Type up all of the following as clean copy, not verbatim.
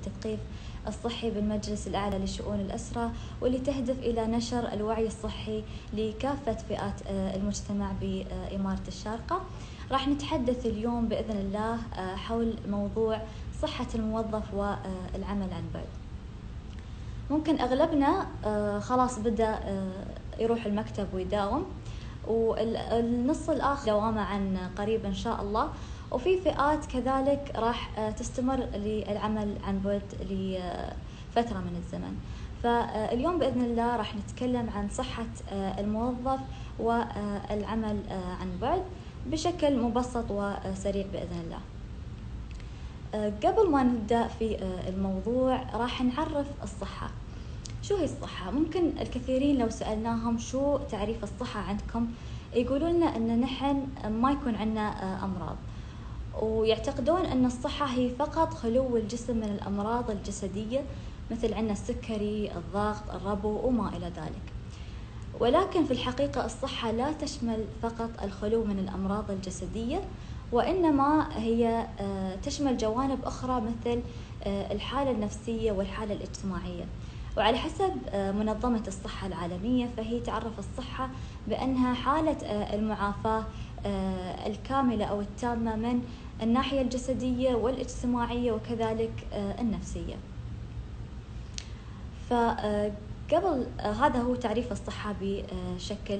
التثقيف الصحي بالمجلس الأعلى لشؤون الأسرة، واللي تهدف إلى نشر الوعي الصحي لكافة فئات المجتمع بإمارة الشارقة. راح نتحدث اليوم بإذن الله حول موضوع صحة الموظف والعمل عن بعد. ممكن أغلبنا خلاص بدأ يروح المكتب ويداوم، والنص الآخر دوامه عن قريب إن شاء الله، وفي فئات كذلك راح تستمر للعمل عن بعد لفترة من الزمن. فاليوم بإذن الله راح نتكلم عن صحة الموظف والعمل عن بعد بشكل مبسط وسريع بإذن الله. قبل ما نبدأ في الموضوع راح نعرف الصحة. شو هي الصحة؟ ممكن الكثيرين لو سألناهم شو تعريف الصحة عندكم يقولوا لنا أن نحن ما يكون عندنا أمراض، ويعتقدون أن الصحة هي فقط خلو الجسم من الأمراض الجسدية، مثل عندنا السكري، الضغط، الربو وما إلى ذلك. ولكن في الحقيقة الصحة لا تشمل فقط الخلو من الأمراض الجسدية، وإنما هي تشمل جوانب أخرى مثل الحالة النفسية والحالة الاجتماعية. وعلى حسب منظمة الصحة العالمية فهي تعرف الصحة بأنها حالة المعافاة الكاملة أو التامة من الناحية الجسدية والاجتماعية وكذلك النفسية. فقبل هذا هو تعريف الصحة بشكل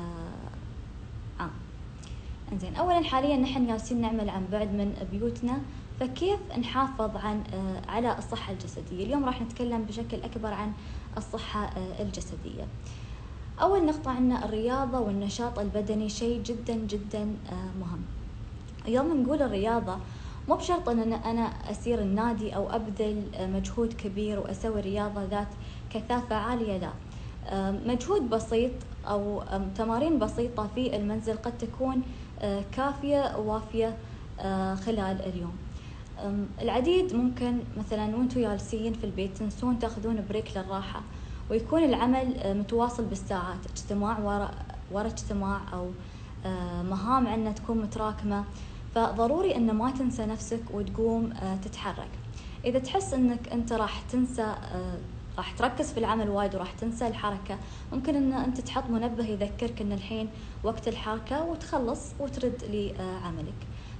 عام. انزين، أولا حاليا نحن جالسين نعمل عن بعد من بيوتنا، فكيف نحافظ على الصحة الجسدية؟ اليوم راح نتكلم بشكل أكبر عن الصحة الجسدية. أول نقطة عندنا الرياضة والنشاط البدني، شيء جدا جدا مهم. يوم نقول الرياضة مو بشرط أن أنا أسير النادي أو أبذل مجهود كبير وأسوي رياضة ذات كثافة عالية، لا. مجهود بسيط أو تمارين بسيطة في المنزل قد تكون كافية ووافية خلال اليوم. العديد ممكن مثلا وانتم جالسين في البيت تنسون تاخذون بريك للراحة، ويكون العمل متواصل بالساعات، اجتماع ورا اجتماع، أو مهام عندنا تكون متراكمة. فضروري أن ما تنسى نفسك وتقوم تتحرك. إذا تحس أنك أنت راح تنسى، راح تركز في العمل وايد وراح تنسى الحركة، ممكن أن أنت تحط منبه يذكرك أن الحين وقت الحركة وتخلص وترد لعملك.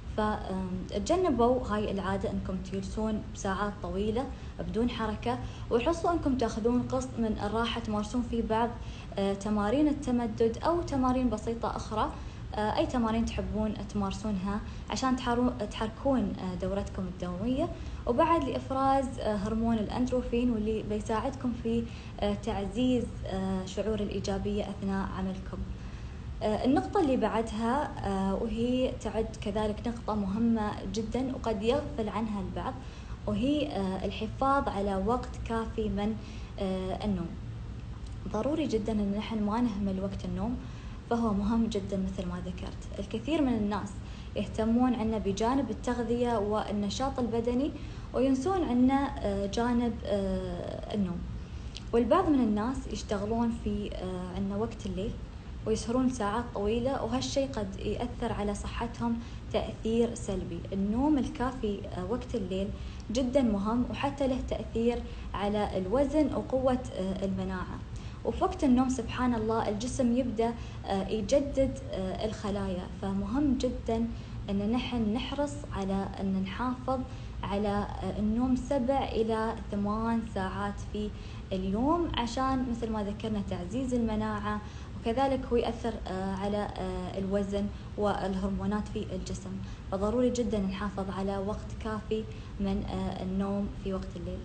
فتجنبوا هاي العادة أنكم تجلسون بساعات طويلة بدون حركة، وحرصوا أنكم تأخذون قسط من الراحة تمارسون فيه بعض تمارين التمدد أو تمارين بسيطة أخرى، أي تمارين تحبون تمارسونها عشان تحركون دورتكم الدموية، وبعد لإفراز هرمون الأندروفين، واللي بيساعدكم في تعزيز شعور الإيجابية أثناء عملكم. النقطة اللي بعدها وهي تعد كذلك نقطة مهمة جدا وقد يغفل عنها البعض، وهي الحفاظ على وقت كافي من النوم. ضروري جدا أن نحن ما نهمل وقت النوم، فهو مهم جدا مثل ما ذكرت. الكثير من الناس يهتمون عنا بجانب التغذية والنشاط البدني وينسون عنا جانب النوم. والبعض من الناس يشتغلون في عنا وقت الليل ويسهرون ساعات طويلة، وهالشيء قد يأثر على صحتهم تأثير سلبي. النوم الكافي وقت الليل جدا مهم، وحتى له تأثير على الوزن وقوة المناعة. وفي وقت النوم سبحان الله الجسم يبدأ يجدد الخلايا، فمهم جدا أن نحن نحرص على أن نحافظ على النوم 7 إلى 8 ساعات في اليوم، عشان مثل ما ذكرنا تعزيز المناعة، وكذلك هو يأثر على الوزن والهرمونات في الجسم. فضروري جدا نحافظ على وقت كافي من النوم في وقت الليل.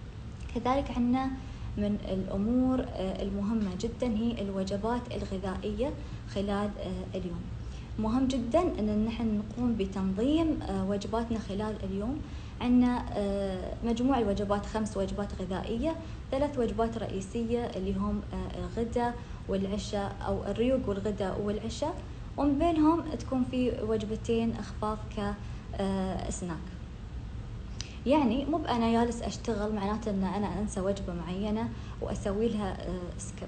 كذلك عندنا من الأمور المهمة جدا هي الوجبات الغذائية خلال اليوم. مهم جدا أن نحن نقوم بتنظيم وجباتنا خلال اليوم. عندنا مجموع الوجبات 5 وجبات غذائية، 3 وجبات رئيسية اللي هم الغداء والعشاء، أو الريوق والغداء والعشاء، ومن بينهم تكون في وجبتين أخفاف كسناك. يعني مو بأنا جالس أشتغل معناته أن أنا أنسى وجبة معينة وأسوي لها سكيب.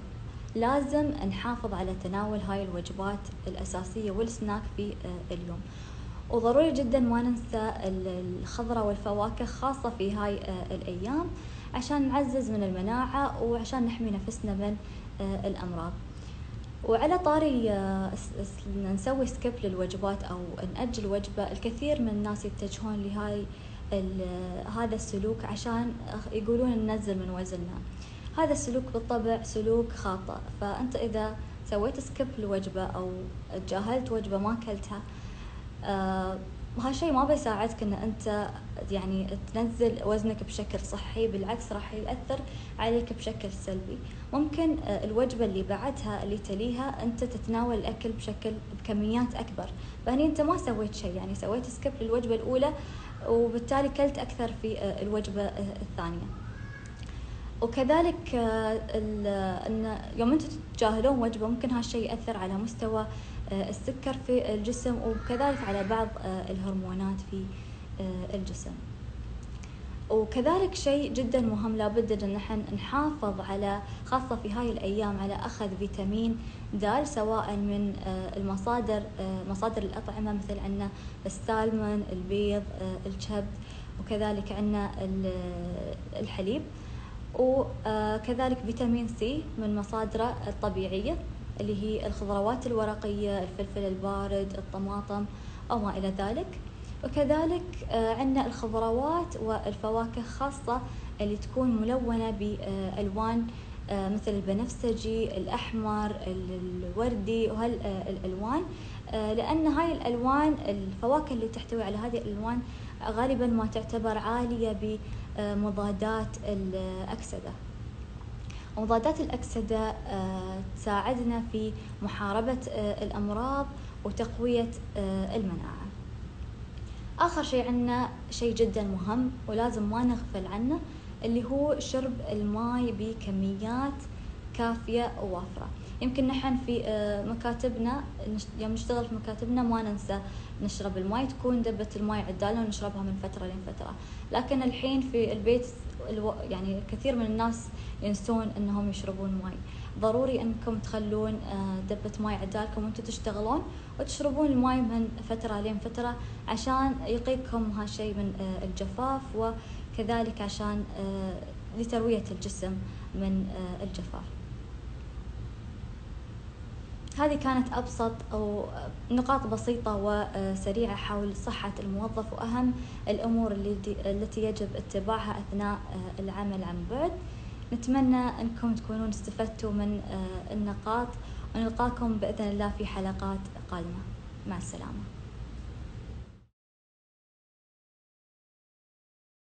لازم نحافظ على تناول هاي الوجبات الأساسية والسناك في اليوم. وضروري جدا ما ننسى الخضرة والفواكه خاصة في هاي الأيام عشان نعزز من المناعة وعشان نحمي نفسنا من الأمراض. وعلى طاري نسوي سكيب للوجبات أو نأجل وجبة، الكثير من الناس يتجهون لهاي هذا السلوك عشان يقولون ننزل من وزننا. هذا السلوك بالطبع سلوك خاطئ، فأنت إذا سويت سكيب لوجبة أو تجاهلت وجبة ما أكلتها، هالشيء ما بيساعدك ان انت يعني تنزل وزنك بشكل صحي، بالعكس راح يأثر عليك بشكل سلبي. ممكن الوجبة اللي بعدها اللي تليها انت تتناول الاكل بكميات اكبر، فهني انت ما سويت شيء، يعني سويت سكيب للوجبة الاولى وبالتالي كلت اكثر في الوجبة الثانية. وكذلك ان يوم انتم تتجاهلون وجبة ممكن هالشيء يأثر على مستوى السكر في الجسم، وكذلك على بعض الهرمونات في الجسم. وكذلك شيء جدا مهم لابد ان نحن نحافظ على، خاصة في هاي الايام، على اخذ فيتامين د، سواء من مصادر الاطعمة، مثل عندنا السالمون، البيض، الكبد، وكذلك عندنا الحليب، وكذلك فيتامين سي من مصادره الطبيعية اللي هي الخضروات الورقية، الفلفل البارد، الطماطم أو ما إلى ذلك. وكذلك عندنا الخضروات والفواكه خاصة اللي تكون ملونة بألوان مثل البنفسجي، الأحمر، الوردي، وهالألوان، لأن هاي الألوان، الفواكه اللي تحتوي على هذه الألوان غالبا ما تعتبر عالية بمضادات الأكسدة. ومضادات الأكسدة تساعدنا في محاربة الأمراض وتقوية المناعة. آخر شيء عندنا شيء جدا مهم ولازم ما نغفل عنه، اللي هو شرب الماء بكميات كافية ووافرة. يمكن نحن في مكاتبنا، يوم نشتغل في مكاتبنا ما ننسى نشرب الماء، تكون دبة الماء عدالة ونشربها من فترة لفترة، لكن الحين في البيت يعني كثير من الناس ينسون انهم يشربون ماء. ضروري انكم تخلون دبة ماء عدالكم وانتم تشتغلون، وتشربون الماء من فترة لين فترة عشان يقيكم هالشيء من الجفاف، وكذلك عشان لتروية الجسم من الجفاف. هذه كانت أبسط أو نقاط بسيطة وسريعة حول صحة الموظف وأهم الأمور التي يجب اتباعها أثناء العمل عن بعد. نتمنى أنكم تكونون استفدتوا من النقاط، ونلقاكم بإذن الله في حلقات قادمة. مع السلامة.